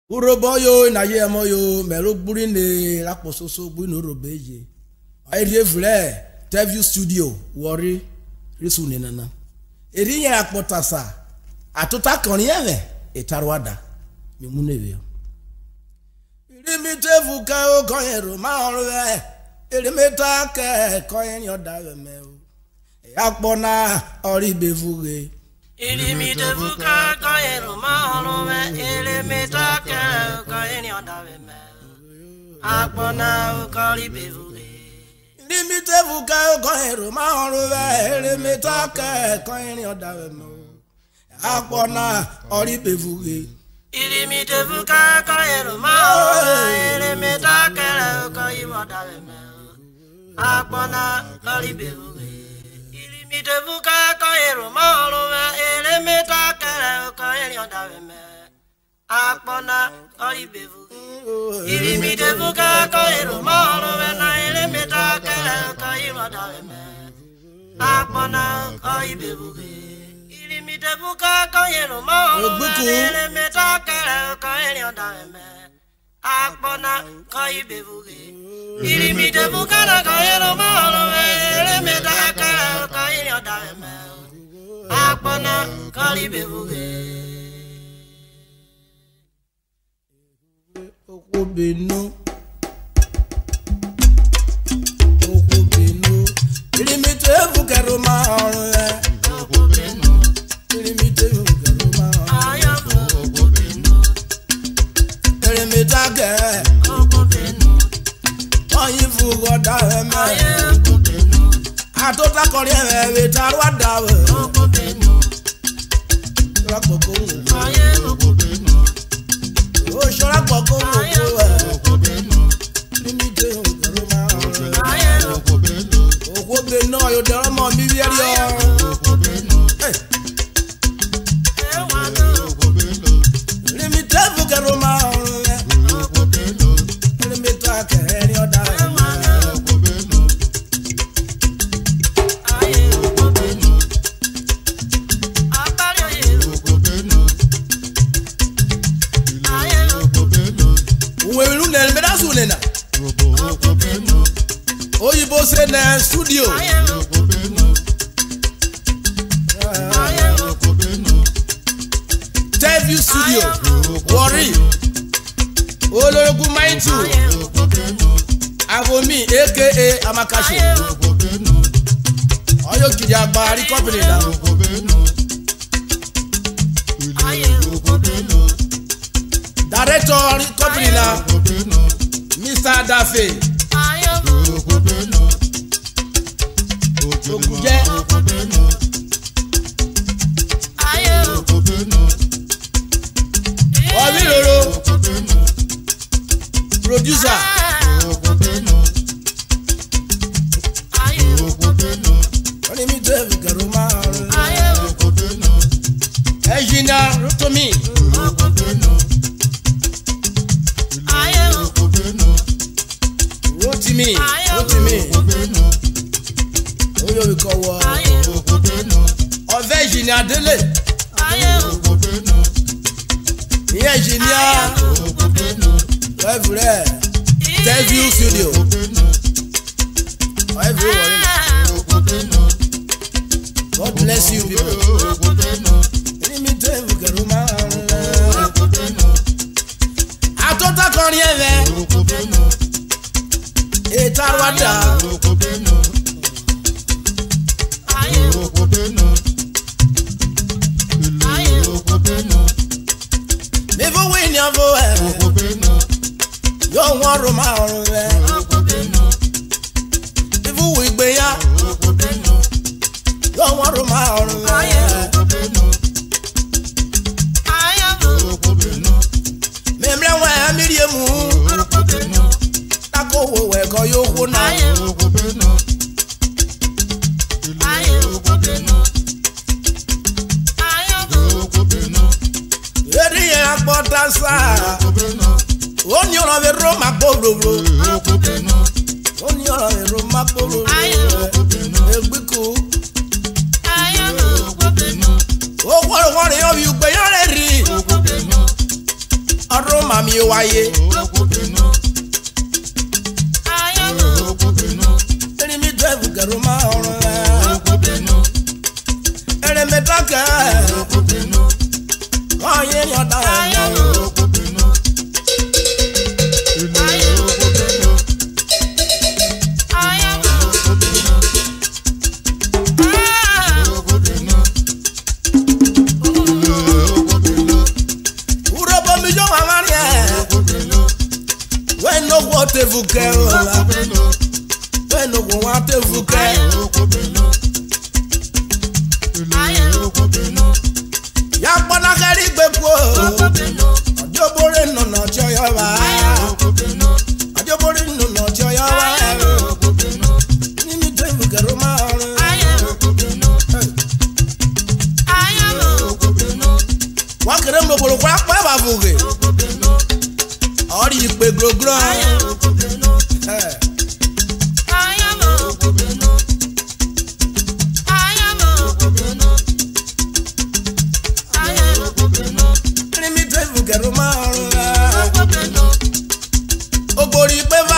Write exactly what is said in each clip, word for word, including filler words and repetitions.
Uroboyo na ye moyo melo gburi ne rapososo gbu no robeje. Aye vle Teview studio worry risu ne nana. Eri yen apotasa atuta kan yen etarwada mi mu ne we. Eri mi tevu ka o kan ero ma orwe. Eri meta ke kan yen yoda we me o. E apona ori bevuge. Ili mi te vuka ka ero mahalo ili mi ta ka ka eni onda we me akpona ka li bevuge ili mi te vuka ka ero mahalo ili mi ta ka ka eni onda we me akpona ori bevuge ili mi te vuka ka ero mahalo ili mi ta ka ka eni onda we me akpona ka li bevuge ili mi te vuka ka ero mahalo ele meta kere ka eni onda we me akpona ori bevuge ili mi te vuka ka ero mahalo na ele meta kere ka eni onda we me akpona ori bevuge ili mi te vuka ka ero mahalo ele meta kere ka eni onda we me akpona ori bevuge ili mi te vuka ka ero mahalo ele meta kere ka eni onda we me akpona kali bevuge okobenu okobenu ilimite vukero ma orwe okobenu ilimite vukero ma aya okobenu ilimite ge okobenu oyin vugoda me aya okobenu atota kori e we tarwada we okobenu rakoko aya okobenu o shora koko okobenu ilimite vukero ma orwe aya okobenu okobenu yo dero mo mi bi eri o okobenu eh e wa okobenu ilimite vukero ma orwe okobenu ilimite akere ni oda okobenu aya okobenu abari oye okobenu aya okobenu uwe lu ne me da su ne na okobenu oyibo se na studio aya okobenu aya okobenu Teview studio worry olorogun maitu aya okobenu avomi aka amakashe aya okobenu oyo kiri agba ri company na okobenu aya okobenu director ri company na okobenu Mister Dafe aya okobenu Ogunje okobenu aya okobenu Obiloro okobenu producer okobenu aya okobenu oni mi Teview kero ma aya okobenu engineer Rutomi okobenu aya okobenu Rotimi aya Rotimi okobenu oyo we ko wo aya okobenu ove engineer Dele aya okobenu ni engineer okobenu everywhere Teview studio everywhere okobenu God bless you people okobenu ni mi Teview kero ma okobenu atota kọrin ẹ̀fẹ̀ okobenu ètàrwádà okobenu aya okobenu aya okobenu nífowó ìyànfó ẹ̀ okobenu yóò wọ́n rò máa rùn rẹ̀ okobenu nífowó ìgbéyà okobenu yóò wọ́n rò máa rùn aya rẹ̀ okobenu aya okobenu mímírẹ̀ wọn ẹ̀ mírí emu okobenu tako wo ẹ̀kọ́ yóò kó náà aya okobenu aya okobenu aya okobenu èdè yẹn akpọ̀ tasa okobenu ó ní ọ̀rọ̀ mi ró máa kó ròrò okobenu ó ní ọ̀rọ̀ mi ró máa kó ròrò aya okobenu ègbìkú aya okobenu ó wọ́n wọ́n rìn ọ̀bì ìgbéyà rẹ̀ rí okobenu ọdún màmí. mi wáyé. Eri mi tó ẹ̀fù kẹrù máa ọ̀run rẹ̀. Eri mi dákẹ́. Wọ́n yé yan dára yẹn. Te vuke ola, we no go want te vuke. Ya bona kari gbepo, ajo bore no no choyo wa. Ajo bore no no choyo wa. Ni mi te vuke roma. Wa kere mo bolo kwa pa ba vuke. Ori pe grogro. Ogori pe va.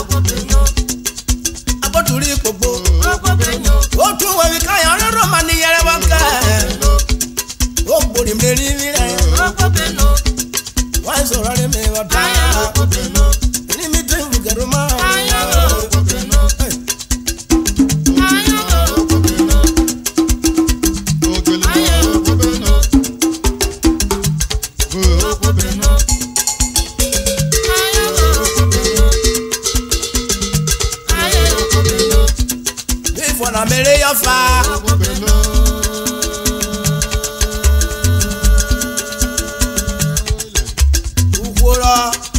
Aboturi popo. O tu we mi ka yan ro ma ni yere wa ka. Ogori meri mi re. Why so rare me wa ta. Ni mi tu garo ma. Na mere yo fa ukura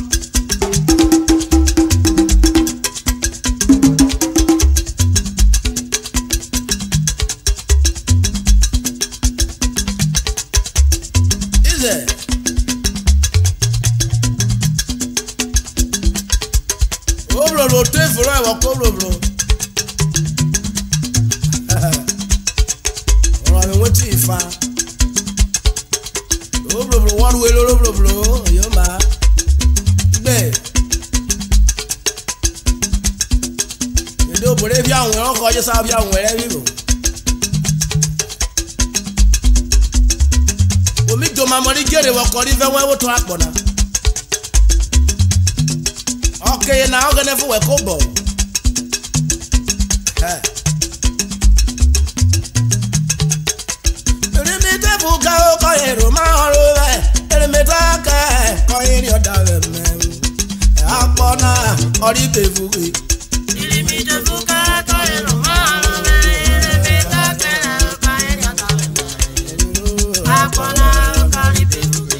ize obro lo te furo e wa ko bro bro. Fa oh bro bro one way bro bro bro yo ma be edo bore bi àwọn ran ko je sa bi àwọn ere bi bro omi do ma mo ri gere wo ko ri fe won wo to apona okay na o gane fu we ko bo eh buka o ko ero ma oro e ere meta ka ko iri oda we me apona ori befuki iri mi de buka ko ero ma oro e ere meta ka ko iri oda we me apona ori befuki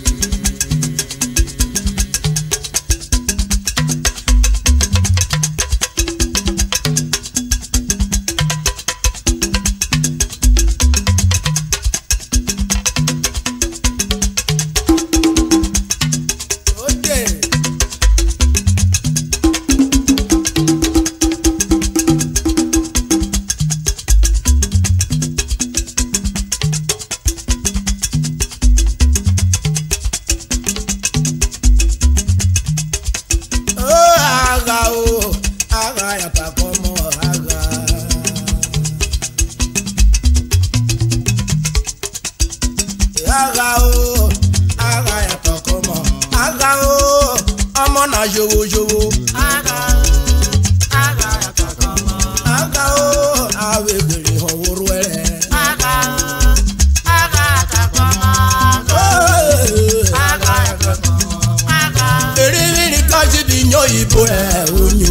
Jowo jowo aga aga atakomo aga o awe gbere howoro ere aga aga atakomo aga atakomo aga eri ri ka ji bi nyo ibo e onyo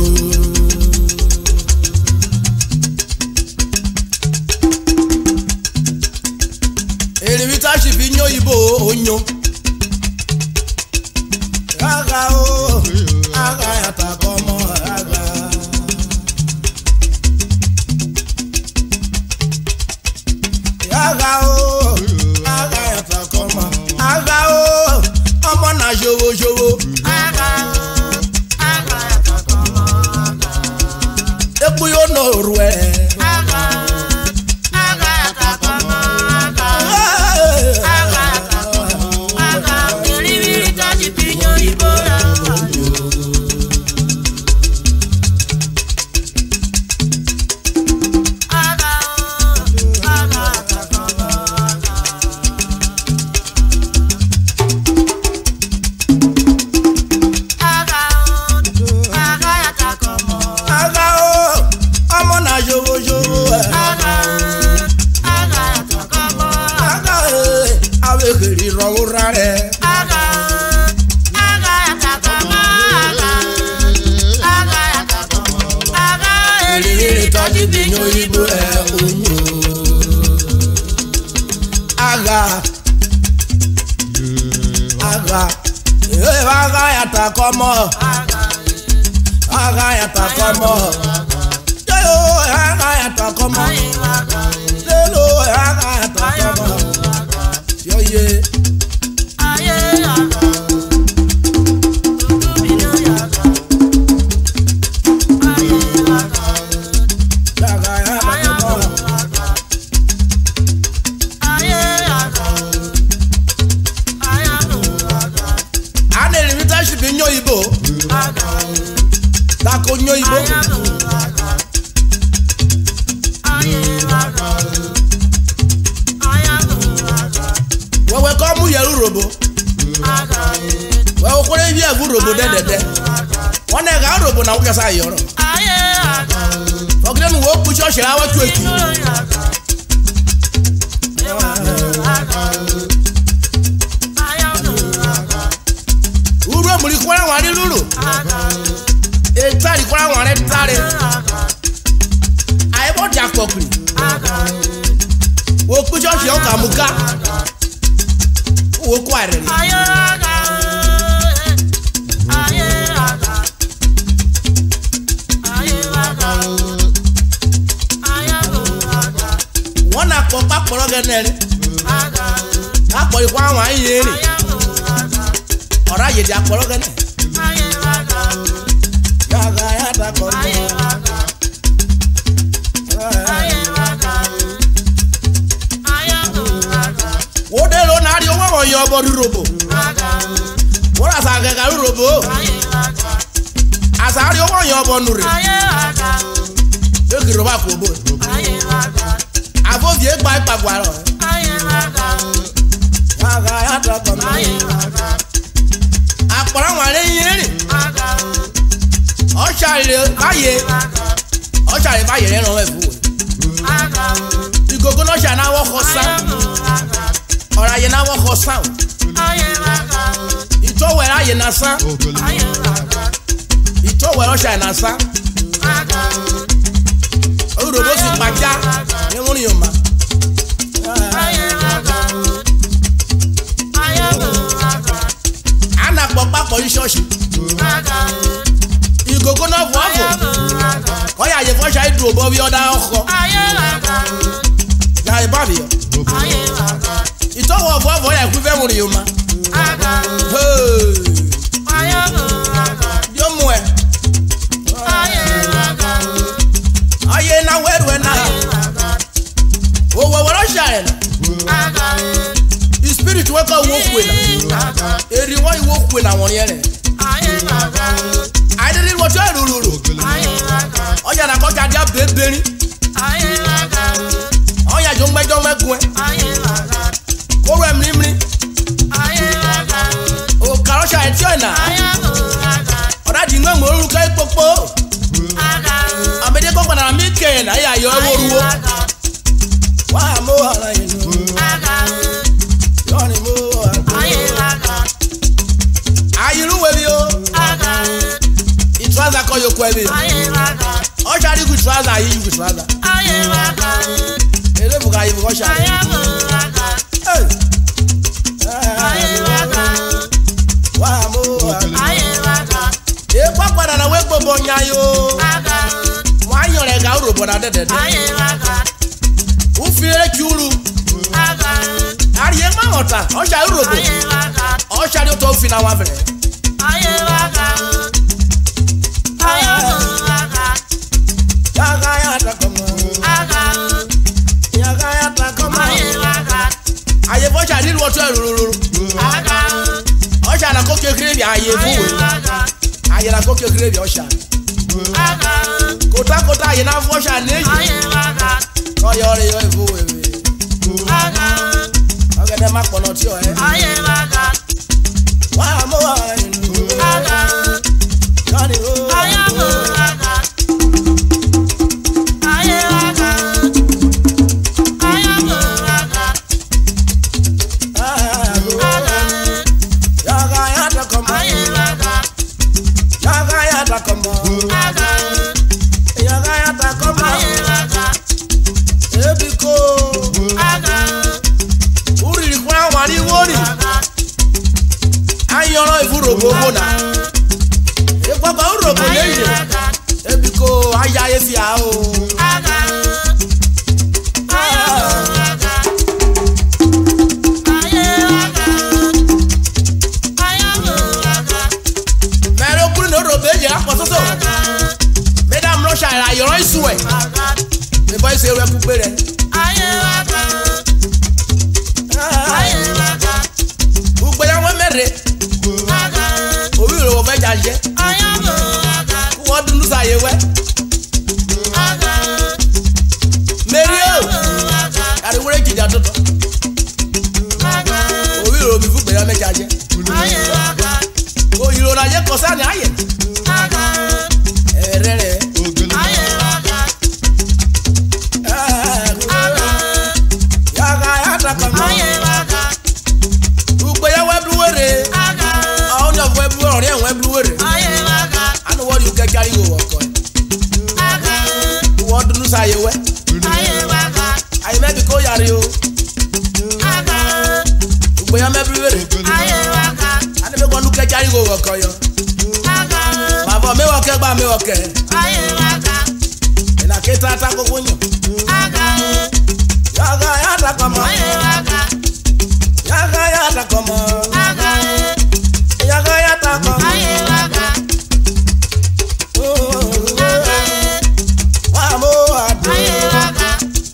eri ri ta ji bi nyo ibo onyo aga o aga atakomo aga aga o aga atakomo aga o omo na jowo jowo aga o aga atakomo aga epu yo no ruwe aga aga atakomo aga aga atakomo aga iri iri ta ji pinyo ta komo. Aga ya ta komo. Yo aga ya ta komo. Lelo aga ya ta komo. Yo ye. Konyo ibo wewe ko mu yeru robo wewe ko le bi agu robo dedede wona ga robo na wuka sa yoro ogre mu wo ku church ra wa tu eki uro muri ko wa ri lulu etari kwa wan etari ai bo dia kokuri wo ku church o ka muka wo kwa re wona ko pa poro genere apo kwa wan yere ora ye dia poro genere Wode lo na ri owo yo bo robo. Wora sa ga ga robo. Asa ri owo yo bo nure. E ki roba ko bo. Avo vie gba ipagwa ro. Aga ya ta ko. Apora wa re yin. Oshare baye. Oshare baye re ran efu. Igogo no sha na wo khosa. Ora ye na wo khosa. Ito we ra ye na san. Ito we ro sha na san. Oro bo si paja. Ni won yo ma. Ana po papo ni church. Igogo no vo vo. Oya ye fo sha idro bo bi oda oko. Ya e babi yo. Ito wo vo vo ya ku fe mu yo ma. Hey. Yo mu e. Aye na weru na. O wo wo ro sha e na. The spirit we ka wo ku na. Eri wo wo ku na won ye re. I didn't want to ruru. Oya na ko jaja beberin. Oya jo npe jo megun e. Ko re mi mi. O karosha e ti ona. Ora di nwe mo ruka ipopo. Amede ko pana mi ke na ya yo woruwo. Wa mo ara inu. Yo ni mo. Ayiru we bi o. Trouser call you kwebe. O shari ku trouser yi ku trouser. Ele buga yi buga shari. Eh. Wa mo. E papa na we gbogbo nya yo. Wa yan re ga ro bona dedede. U fi re kiuru. Ari e ma ota. O shari ro bo. O shari to fi na wa bere. Aye fo sha riru otu eruru. O sha na ko kekere bi aye fuwe. Aye na ko kekere bi o sha. Kota kota aye na fo sha neji. Ko yo re yo fuwe we. Ogede ma pono ti o e. Wa mo wa inu. Kani o. Ayoro ifuro gbogbo na. pososo mesdames rocha la yoro isuwe me boy se we couper re aye waka aye waka ugbe ya won mere waka owi ro wo fe jaje aye waka won dunu saye we waka meri o ari wore jija toto waka owi ro mi fu gbe ya me jaje aye waka o yiro na ye ko sa ni aye waka erere aye waka yaga yata kama aye waka ugbe ya we bluwere waka awon yo we blu ore we bluwere aye waka anu what you get carry go work on waka won dunu saye we aye waka ayi me bi ko yare o waka ugbe ya me bluwere aye waka anu me ko nu get carry go work on yo waka ma bo me wo ke gba me wo ke aye waka ina ke tata ko kunyo waka yaga yata kama aye waka yaga yata kama waka yaga yata kama aye waka wa mo adu aye waka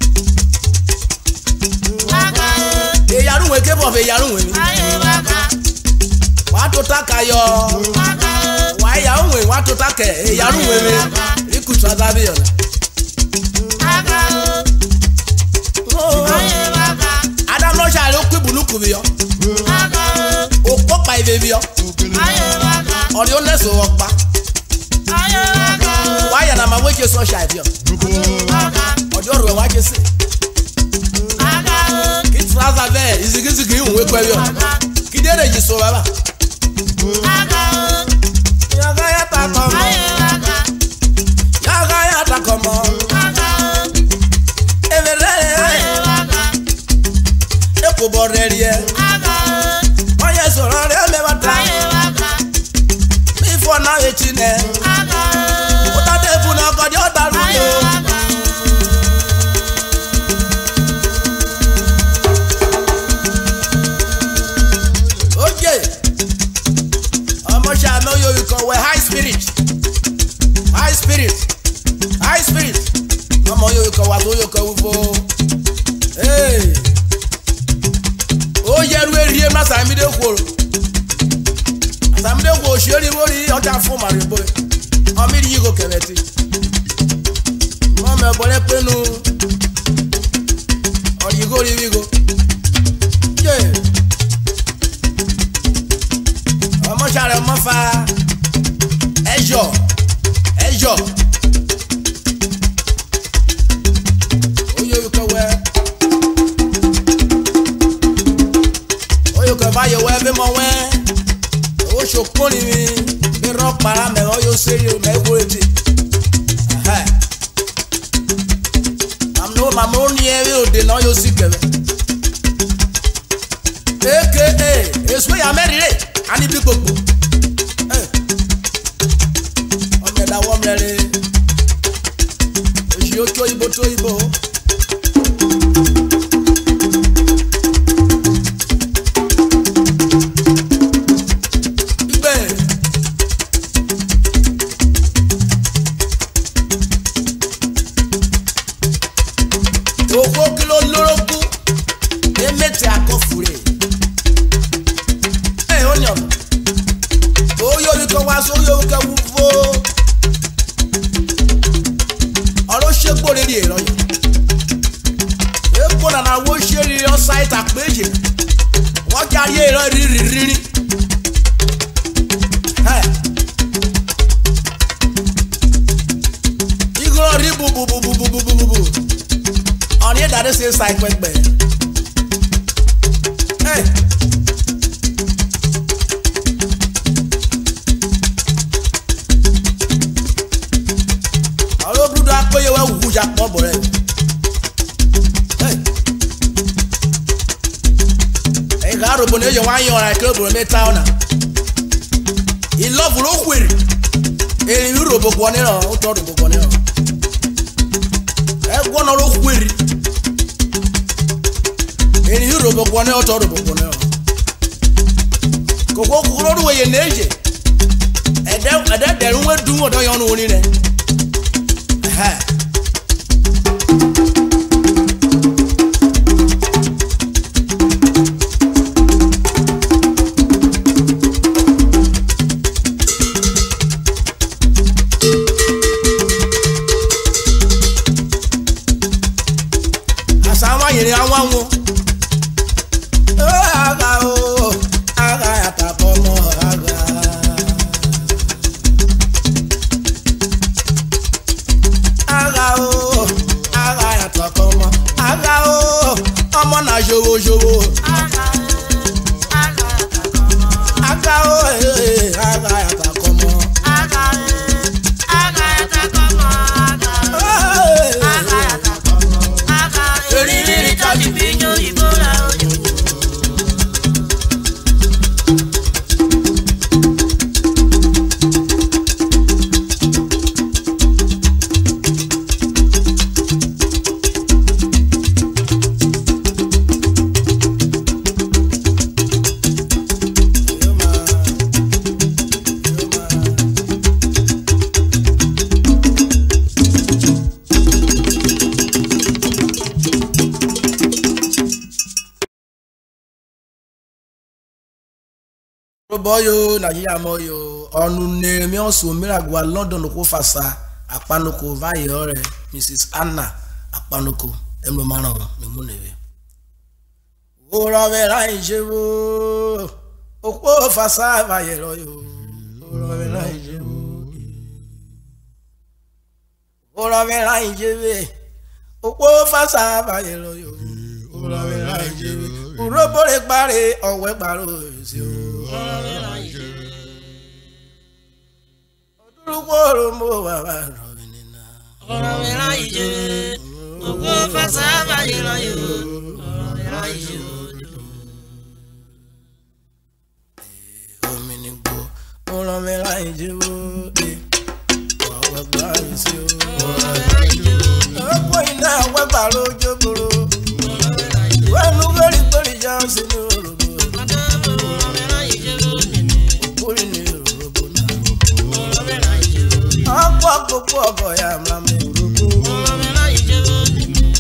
waka e yarun we ke bo be yarun we ni aye waka wa to taka yo waka wa yarun we wa to taka e yarun we ni ikutu adabi yo waka aye waka adam no sha lo ku bunuku bi yo waka o ko pa ibe bi yo aye waka ori o neso wo pa aye waka wa ya na ma we je so sha bi yo waka ori o ro wa je se waka ki traza ve izigizigi unwe kwa yo ki dere ji so baba waka yaga yata kama aye waka yaga yata kama waka everere aye waka e ko bo re ri e waka oye so ro re me bata aye waka mi fo na e chine waka o ta de bu na ko jo daru aye yo waka oje omo sha no yo you ko we high spirit high spirit high spirit omo yo you ko wa to yo ko wo eh o yeru erie ma sa mi de kworo sa mi de kwo sheri wori oja fun mari boy o mi ri go kebeti mo me bole penu o yi go ri wi go je ọmọ sáré ọmọ fa ẹjọ ẹjọ oyè wẹ oyè kọ báyọ wẹ bí mo wẹ owó sọkúnni mi bí rọpàá mẹ ọyọ sẹrí mẹ wúre ti màmá ó ní ẹrí òde náà yóò sì kẹrẹ aka èso yà mẹ́rin rè á ní bí gbogbo ọmọ ẹ̀dá wọ́n mẹ́rin òṣì ó tó ibo tó ibo. Oko kilo loroku emete akofure eh onyo oyo bi ko wa so yo ka wuvo oro segbo re ri ero yo epo na na wo seri o site apeje won jari ero ri ri ri eh igro ri bu bu bu bu bu bu bu on here that say side pẹpẹ eh alo brudo akoye we wu ja po bore eh e ga ro bone yo wa yan ra club ro meta ona I love ro kwere e ri ro bobo ni ro o to ro bobo ni ro e gwo no ro kwere eni hiro bokwane otoro bokwane koko kuro ruwe ye neje ede ede derun we dun nu odo yo nu ni ne eh asawa yiri awanwo aga o aga atakomo aga aga o aga atakomo aga o omo na jowo jowo aga aga atakomo aga o aga atakomo aga aga atakomo aga atakomo aga eri eri taji pinyo ibola ojo boyo Nigeria moyo onu ne mi osu miragwa London ko fasa apanuko vaye ore Missus Anna apanuko emo maran mi munebe ora vera ijewo opo fasa vaye royo ora vera ijewo ora vera ijewe opo fasa vaye royo ora vera ijewe urobo le pare owe paro si o Odurugbo mo wa wa rovinina. Oro mi ra ije. Ogo fasa ba ye lo yo. Oro mi ra ije. O mi ni gbo. Oro mi ra ije o. Wa wa gba isi o. Oro mi ra ije. Opo ina wa gba rojo boro. Oro mi ra ije. Wa nu gori gori ja sinu orobo. Akwa koko boya mame urugo mama ije ni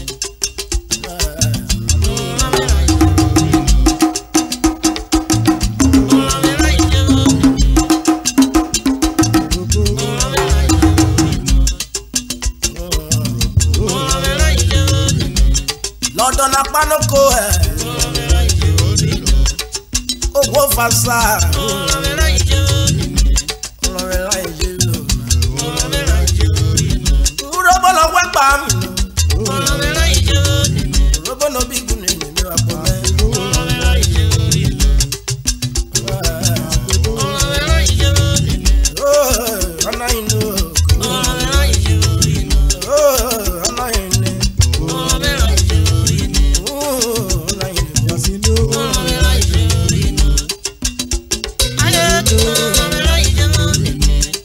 London apanoko eh ogo fasa Robono wegba mi Oro mi ra ije ni Robono bigu ni mi wa po me Oro mi ra ije ni Oro mi ra ije ni Oh ana inu Oro mi ra ije ni Oh ana inu Oro mi ra ije ni Oh ana inu Yasinu Oro mi ra ije ni Aye Oro mi ra ije ni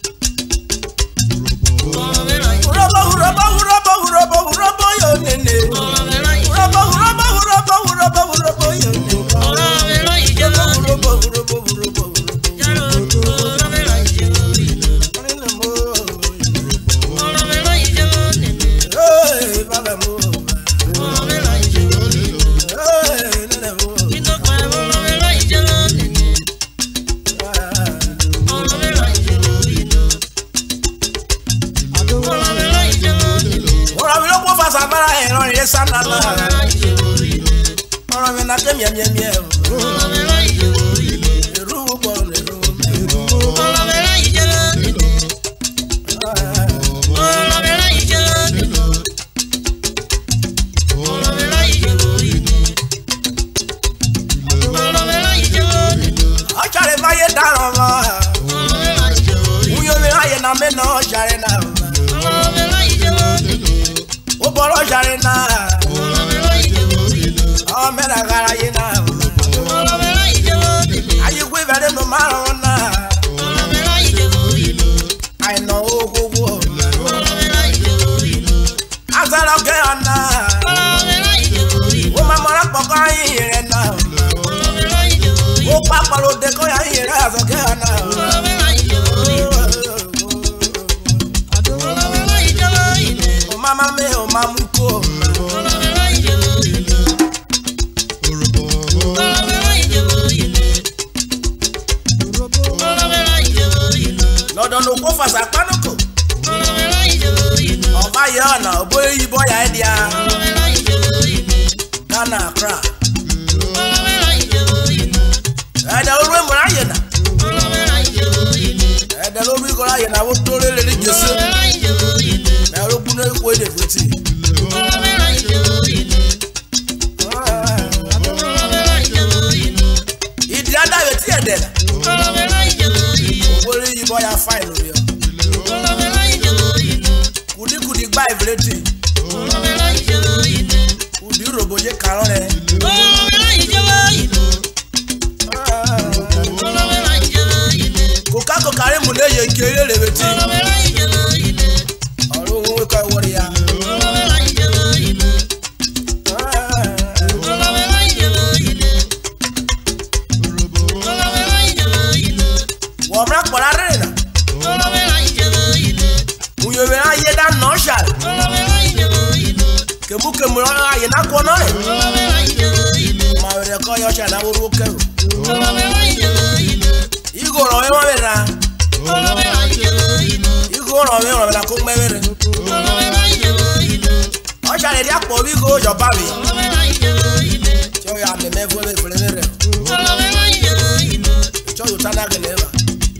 Oro mi ra ije Uraba uraba uraba uraba uraba yo nene uraba uraba uraba uraba uraba yo nene uraba mera ije uraba uraba uraba yaro uraba mera ije nene mo uraba mera ije nene eh baba mo uraba mera ije eh nene mo ino kwa uraba mera ije nene uraba mera ije uraba mera ije Ora mi lo po fa sabara e ro re sana la Ora mi na ke mi mi mi Ora mi la ije ru po le ru Ora mi la ije Ora mi la ije Ora mi la ije Ora mi la ije A chare ma ye daro ma Ora mi la ije Uyo mi aye na me no chare na Ora mi la ije O boro jare na Oro mi ra ije o me na gara ye na Oro mi ra ije ayi gwe vere no maro na Oro mi ra ije I know go go Oro mi ra ije Azara ke ana Oro mi ra ije O ma mara poko ayi re na Oro mi ra ije O pa palo de ko ayi re azo ke ana Oro mi ra ije Lọ́dọ̀ ló kó fàṣà pánúkò. Ọba yẹ ọ̀nà òbóyè yìí bọ́ yà ẹ́ di a. Ghana Accra. Ẹ̀dẹ̀ olú èmùrà yẹ̀ nà. Ẹ̀dẹ̀ olú ìkọ̀rọ̀ yẹ̀ nà wọ́n tó lé lé ní Jésù. Ẹ̀rọ gbúná ikú èdè fètì. Ìdí adáwẹ̀ tí ẹ̀dẹ̀ nà. Òbóyè yìí bọ́ yà fáìn lórí ọ. Kùdíkùdí gbá ìfìlétì. Kùdí rògbòjé kàrọ́ rẹ̀. Kòkákò kárí mú léye kéré rèwé tí. Ọ̀rọ̀ òun wíkọ̀ ìwọ̀rì ya. Wọ́n mìíràn pọ̀lá rẹ̀ nà. Uyèwé ayé dá nà ọ́ṣà rẹ̀. Kèmúkèmú ayé ná kọ́ náà rẹ̀. Màá rẹ̀ kọ́ yọ ọ́ṣà náà wọ́n kẹ́rù. Igo ràn mí wọ́n mi ra. Igo ràn mí ràn mí la kó gbẹ́ mi rẹ̀. Ọ̀ṣà rẹ̀ di àpò bí igo jọba mi. Tí ó yà mí mẹ́fọ́ mi fúnni mi rẹ̀. Tí ó yóò tán náà kẹlẹ́ wa.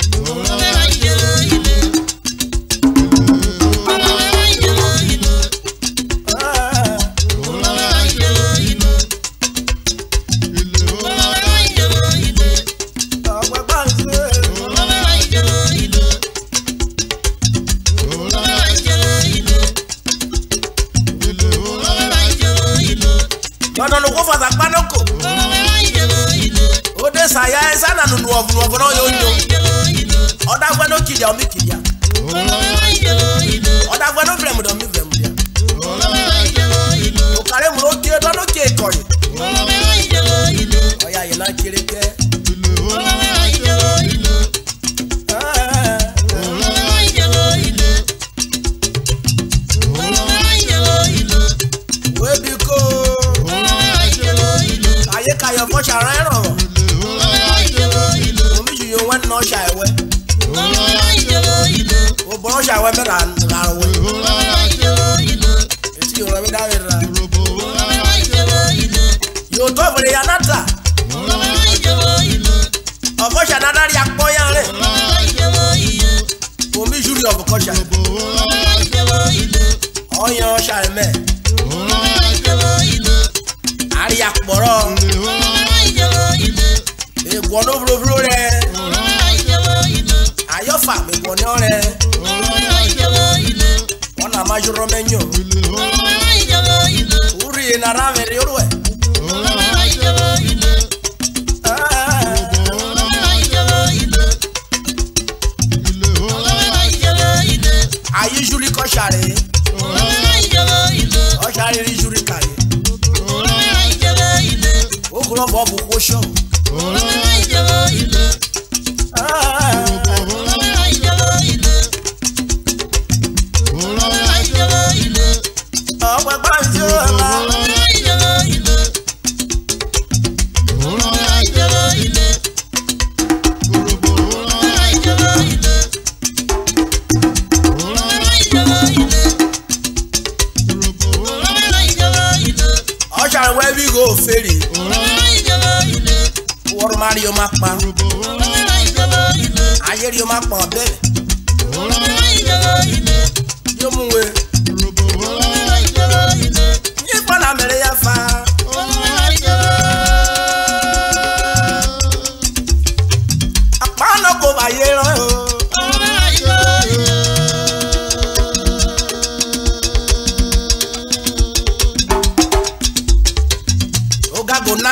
Lọ́dọ̀ ló kó fàṣà pánọ́kò. Ó dé sàyà ẹ sánà nùnú ọ̀fun ọ̀fun náà yóò yó. Ọ̀dà gbẹ́ ló kìdìá omi kìdìá. Ọ̀dà gbẹ́ ló fìrẹ̀mù dọ̀ mí fìrẹ̀mù dìá. Òkàrẹ́ mu ló ké tọ́ ló ké kọ̀yìn. Ọ̀yà yìí náà kéré kẹ́. Wébi kó. Ayé kayọ̀ fọ́ṣà rẹ̀ rọ̀. Omi yìí yóò wẹ́n náà ṣàìwẹ́. O bọ̀rọ̀ ṣàìwẹ́ mẹ́ta ràrùwẹ́. Ètí yóò rẹ̀ mi dáwé ra. Yóò tó ìfòlè ya náà tà. Ọ̀fọ́ṣà dáadáa rí apọ́ yá rẹ̀. Omi yìí ọ̀bùn kọ́ṣà. Ọ̀yàn ṣàìmẹ́. Àrí àpọ̀rọ̀. Ègbọ̀n ló fúrufúru rẹ̀. Ayọ́fà ègbọ̀n ní ọ̀rẹ́. Wọ́n nà máa yọrọ mẹ́yìn o. Wúri nàrà mẹ́rin orú ẹ̀. Ayé júlí kọ́ ṣàrẹ̀. Ọ̀ṣàrẹ̀ rí júlí kàrẹ̀. Ó kúrò bọ́ bù kó ṣọ́. Ọ̀pẹ̀ pàǹtí ó la. Ọ̀ṣà wẹ́ bí kò fèrè. Wọ́n máa rí o máa pa. Ayé rí o máa pọ̀ bẹ́ẹ̀. Yóò mú we. Ní ìpọ́nà mẹ́rẹ̀ yá fa. Àpáànà kò bá yé rán o. Ó gágò ná.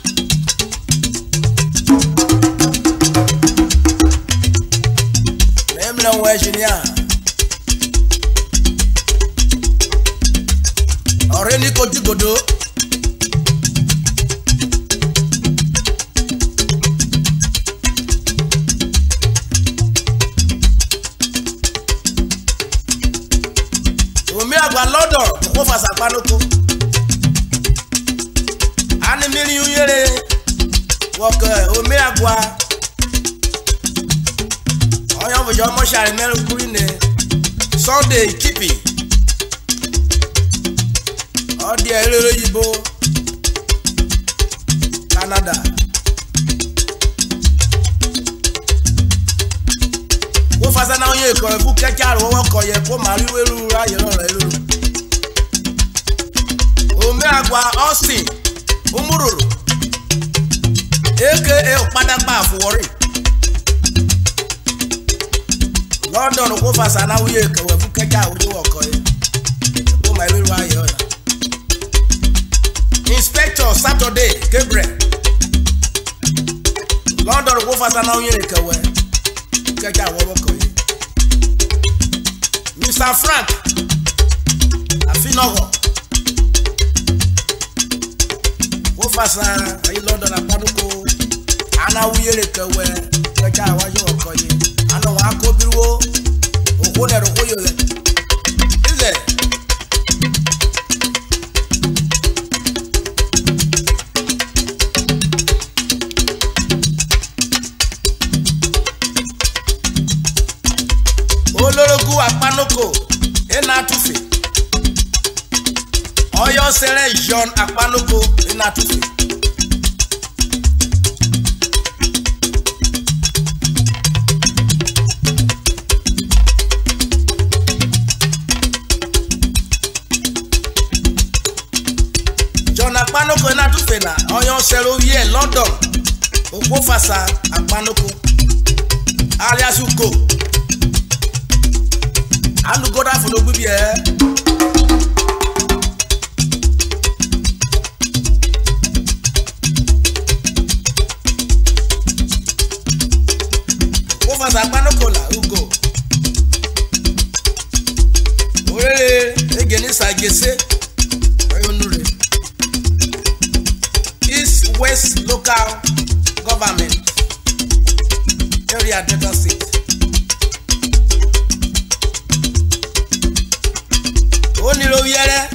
Mẹ́mìlẹ̀ wọ ẹ̀ṣìníà. Ọ̀rẹ́ ní kojú gòdó. Omi àgbà lọ́dọ̀ kó fàṣà pánókó. A ní mílíọ̀nù yéré wọ̀kẹ́ omi àgbà. Ọ̀yọ́ wo jo mo share mero kuri ne Sunday Kipi odi elele yibo Canada wo fasa na oye ko bu keja ro wo ko ye ko mari weru ra ye ro re lu o me agwa Austin umururu eke e pada pa fuori London ko fasa na oye ko bu keja ro wo ko ye ko mari weru ra ye ro Inspector Saturday Gabriel London ko fasa na oye ko we keja wo wo ko ye Mister Frank Afinogo wo fasa ayi London apanuko ana wiyere kewe keja wa yo ko ye ana wa ko biwo o ne ro ko yo le ize olorogu apanoko enatufe Oyo sere John apanoko enatufe John apanoko enatufe na oyo sere oye London Ogbofasa apanoko alias Uko Anu goda for no bibi eh Wo fa sa panokola ugo Ore egeni sa gese ayonure East West Local Government Area Delta State Oni lo yere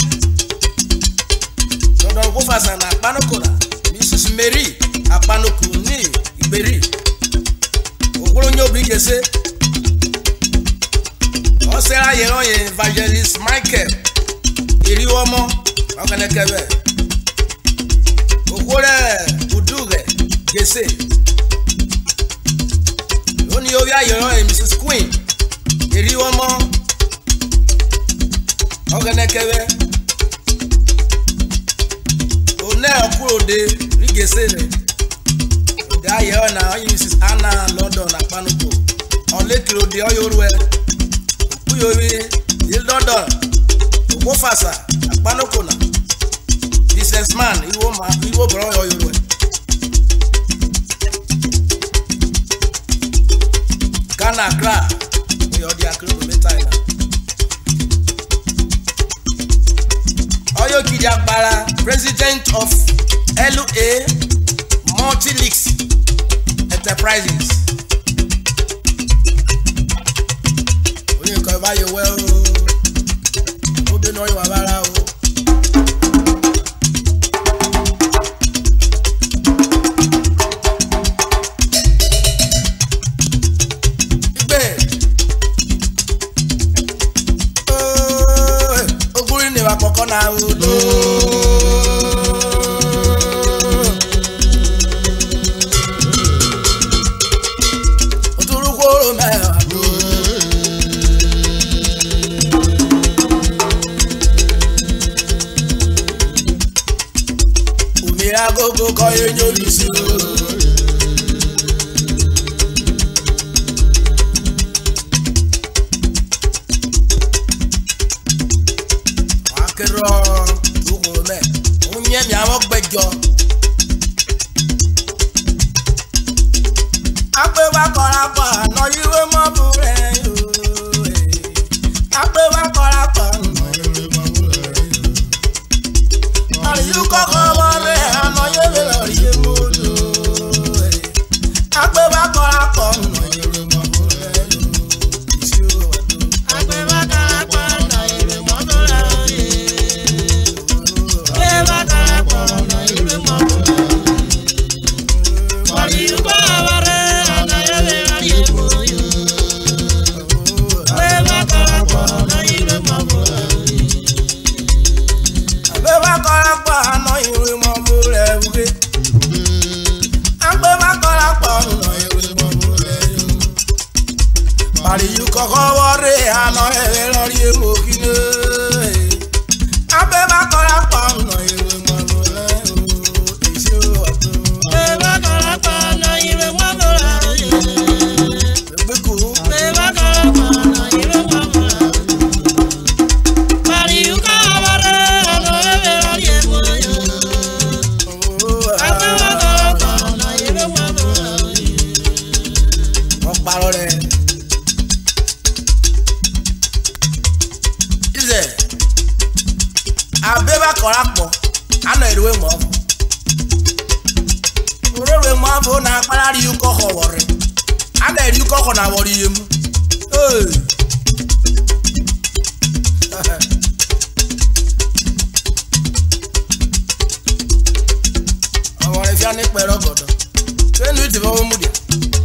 London ko fasa na Apanokola Missus Mary Apanoku ni Iberi Okoro nyo brigese O sera yeron ye Evangelist Michael Iriwomo Okanekebe Okore Uduge Gese Oni yo ya yeron ye Missus Queen Iriwomo Oganekebe One okuro de rigesere Da ye na Missus Anna London apanuko Olekiro de oyorwe Kuyowi il London Ogbofasa apanuko na businessman iwo ma iwo bro oyorwe Ghana Accra we odi akro metaila Oyo Kidiagbara, President of L A Multi-Leaks Enterprises. Oye ko ba yo we o. O de no yo abara o. Igbe. Oh, oguri ni wa koko na o lo. Go call you Lucy. Akero tuko me. Onye mi awon gbejo. Ape wa kora pa no yiwe mo bure yo. Ape wa kora pa no yiwe mo bure yo. Ari you ko ko re ano yiwe lo ye mo do. Ape wa kora pa no yiwe mo bure yo. Isi o wa do. Ape wa kora pa no yiwe mo bure yo. Ape wa kora pa no yiwe mo bure yo. Ari you ko re ano yiwe lo ye mo yo. Bari you koko wore ano ewe lori emo kine. Abe ba kora pa no ewe mo lo isi o ato. Be ba kora pa no ewe mo lo Be ku. Be ba kora pa no ewe mo lo Bari you koko wore ano ewe lori emo Abe ba kora pa no ewe mo lo Mo paro re. Abeba korapo ana eriwe mo orewe mo afo na akparari uko howore ana eri uko ho na wori yemu eh awore fi ani pero godo tenu ti fo mu dia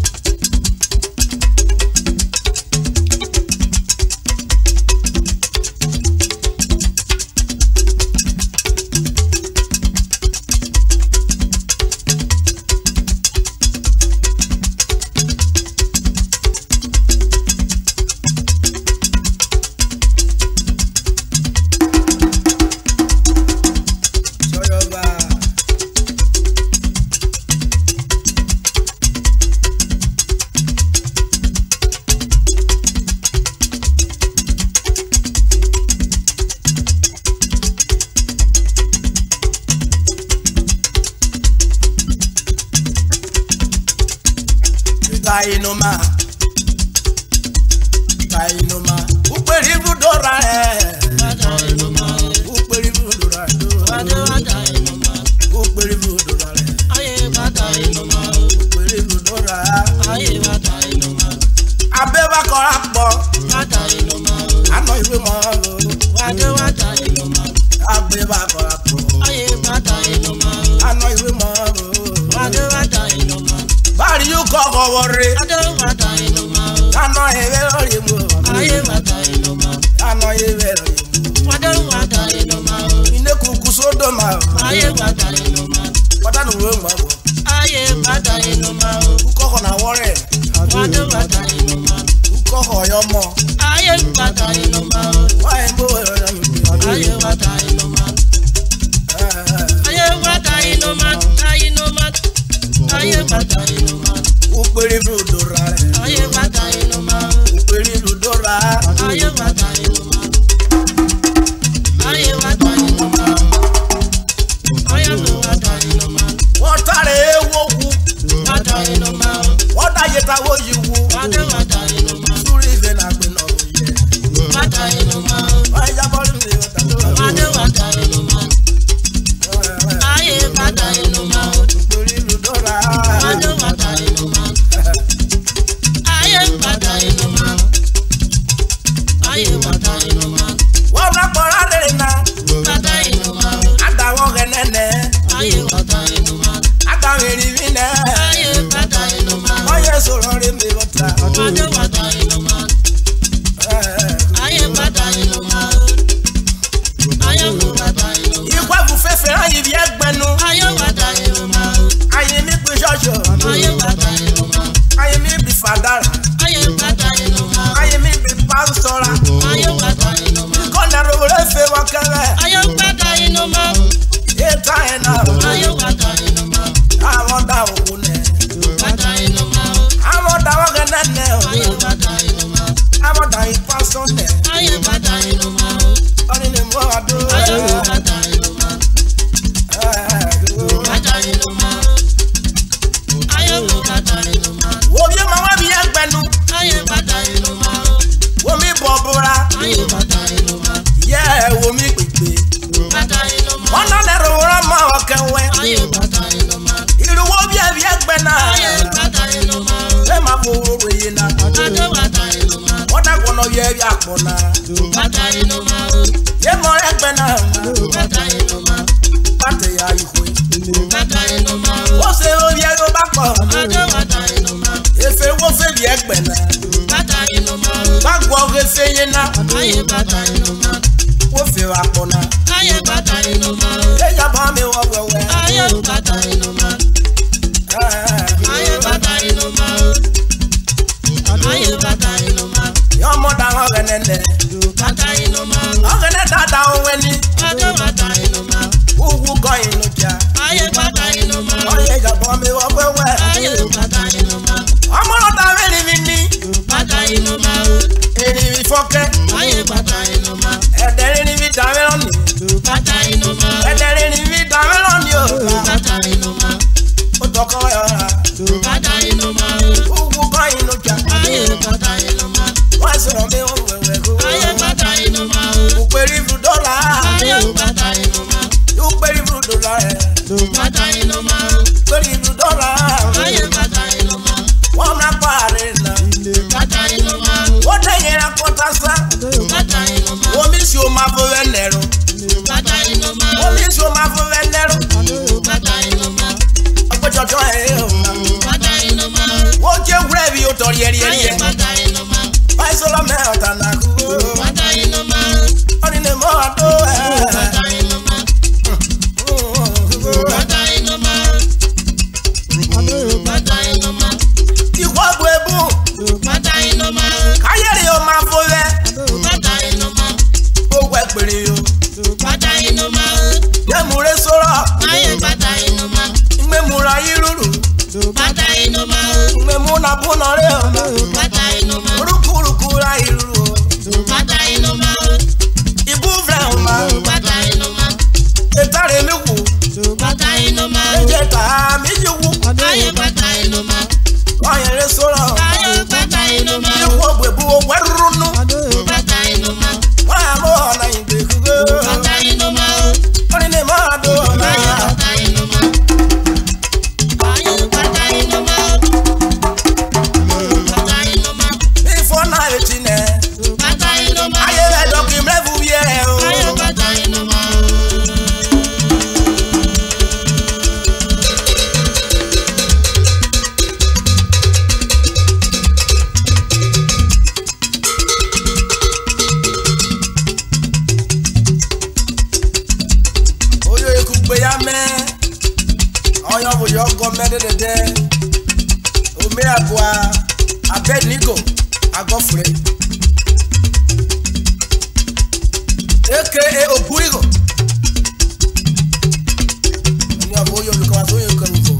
Tainoma Tainoma Uperi budora eh Tainoma Uperi budora Tainoma Uperi budora Aye Tainoma Uperi budora Aye Tainoma Abeba korapo Tainoma Ano iwe mo Wade Tainoma Abeba korapo Aye Tainoma Ano iwe mo Wade Tainoma Bari you koko wore Wade Tainoma Ano ewe lori mo Aye Tainoma Ano ewe lori mo Wade Tainoma Ine kuku sodoma Aye Tainoma Wada no we mo Aye Tainoma Koko na wore Wade Tainoma Koko yomo Aye Tainoma Why mo Aye Tainoma Aye Tainoma Tainoma Aye Tainoma Uperi budora Aye Tainoma Uperi budora Aye Tainoma Aye Tainoma Aye Tainoma Wotare woku Tainoma Woda yeta wo yiwu Wade Tainoma Suri ve na gbe no ye Tainoma Why ya bolu mi wota Wade Tainoma Aye Tainoma Uperi budora Wade Tainoma Aye Tainoma Aye Tainoma Wona pora le na Tainoma Ada wo genene Aye Tainoma Ada ri vine Aye Tainoma Oye soro re mi wota Wade Tainoma Aye Tainoma Aye Tainoma Ikwa bu fefe ayi bi egbenu Aye Tainoma Ayi mi pe jojo Aye Tainoma Ayi mi bi fadara Aye Tainoma Ayi mi bi pastora Aye Tainoma Kona ro re fe wa kere Aye Tainoma Eta ena Aye Tainoma Awon da wo ne Tainoma Awon da wo genene Aye Tainoma Awon da i pastor ne Aye Tainoma Oni ni mo ado Aye Tainoma Tainoma Aye Tainoma Wo bi ma wa bi egbenu Aye Tainoma Wo mi bobura Aye Tainoma Ye wo mi pepe Tainoma Ona le ro ro ma o kenwe Aye Tainoma Iru wo bi e bi egbena Aye Tainoma Le ma bo ro ye na Wade Tainoma Ona kono ye bi akpona Tainoma Ye mo egbena Tainoma Pate ya ikwe Tainoma Wo se o ye ro ba po Wade Tainoma Efe wo fe bi egbena Tainoma Ba gwo ge fe ye na Aye Tainoma Wo fe wa pona Aye Tainoma Ye ya ba mi wo wewe Aye Tainoma Aye Tainoma Aye Tainoma ogene Bata inuma. ogene dada oweni Ado bata inuma. uwu go inuja Aye bata inuma. oye gabo mi wo wewe Aye bata inuma. amoro ta veri vini Bata inuma. eri vi foke Aye bata inuma. edere ni vi dameloni Bata inuma. edere ni vi dameloni o Bata inuma. otoko yo Bata inuma. uwu go inuja Aye bata inuma. wa so mi wo wewe go Aye bata inuma. uperi fru dollar Aye bata inuma. uperi fru dollar Bata inuma. uperi fru dollar Aye bata inuma. wa na pare na Bata inuma. o te yera kotasa Bata inuma. o mi si o ma fo venero Bata inuma. o mi si o ma fo venero Bata inuma. ojojo e o Bata inuma. o je wure bi o tori eri eri Aye bata inuma. pai solo me ota na ku Bata inuma. oni ne mo ato Bata inuma. Bata inuma. Bata inuma. iwo bu ebu Bata inuma. kayere o ma fo ve Bata inuma. o we pere o Bata inuma. ye mure soro Aye bata inuma. ngbe mura yiruru Bata inuma. ngbe mu na bu no re o Bata inuma. rukuruku ra yiruru Bata inuma. ibu vre o ma Bata inuma. etare mi wu Bata inuma. eje ta mi ji wu Aye bata inuma. kayere soro Aye bata inuma. iwo bu ebu o werunu Bata inuma. wa mo na igbe kugo Bata inuma. oni ne mo ado na Aye bata inuma. Aye bata inuma. Bata inuma. before na etine Bata inuma. aye we do ki mrevu ye o Aye bata inuma. oyo ekugbe ya me oyo bu yo go me de de o me abua abenigo agofure aka ogurigo ni abo yo ko aso yo ko